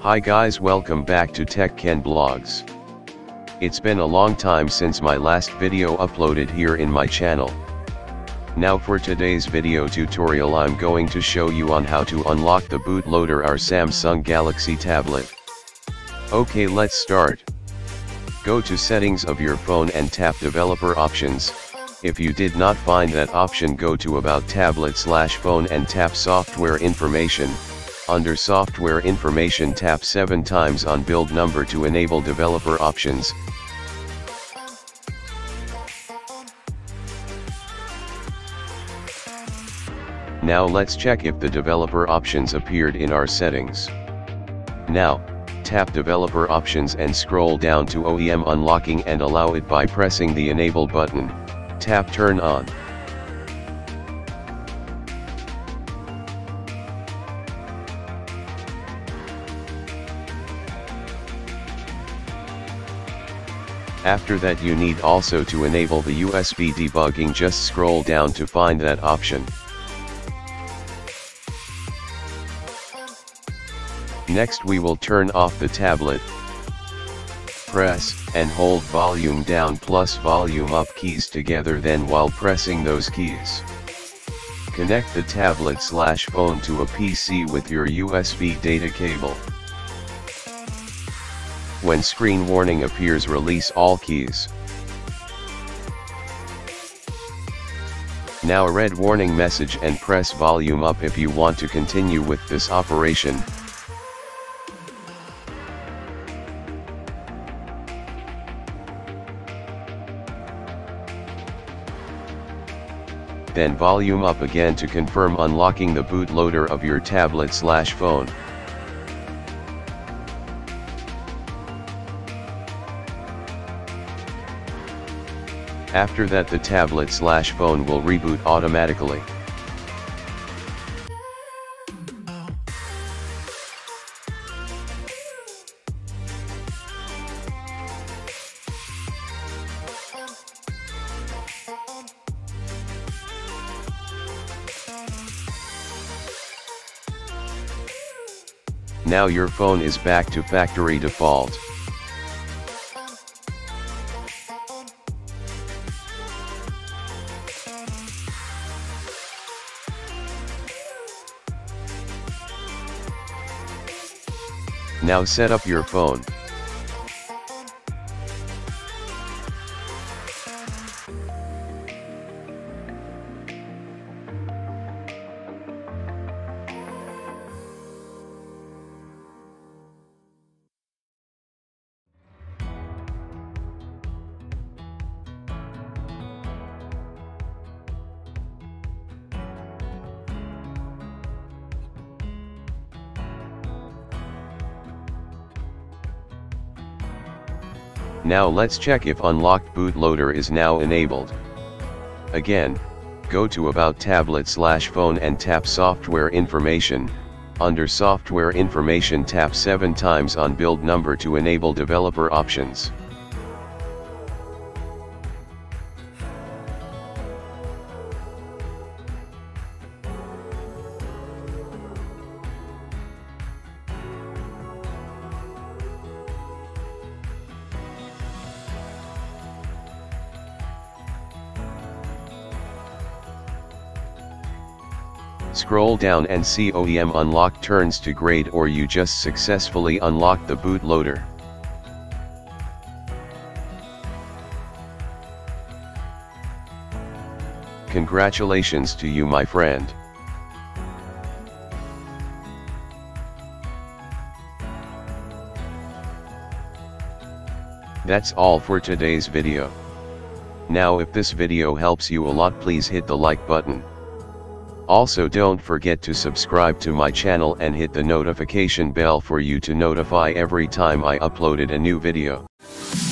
Hi guys, welcome back to TechKen Blogs. It's been a long time since my last video uploaded here in my channel. Now for today's video tutorial I'm going to show you on how to unlock the bootloader our Samsung Galaxy tablet. Okay, let's start. Go to settings of your phone and tap developer options. If you did not find that option, go to about tablet/phone and tap software information. Under software information tap 7 times on build number to enable developer options. Now let's check if the developer options appeared in our settings. Now, tap developer options and scroll down to OEM unlocking and allow it by pressing the enable button. Tap turn on. After that you need also to enable the USB debugging. Just scroll down to find that option. Next we will turn off the tablet. Press and hold volume down plus volume up keys together, then while pressing those keys, connect the tablet/phone to a PC with your USB data cable. When screen warning appears, release all keys. Now a red warning message and press volume up if you want to continue with this operation. Then volume up again to confirm unlocking the bootloader of your tablet/phone. After that the tablet/phone will reboot automatically. Now your phone is back to factory default. Now set up your phone. Now let's check if unlocked bootloader is now enabled. Again, go to about tablet/phone and tap software information. Under software information tap 7 times on build number to enable developer options. Scroll down and see OEM unlock turns to grayed, or you just successfully unlocked the bootloader. Congratulations to you, my friend. That's all for today's video. Now if this video helps you a lot, please hit the like button. Also don't forget to subscribe to my channel and hit the notification bell for you to notify every time I uploaded a new video.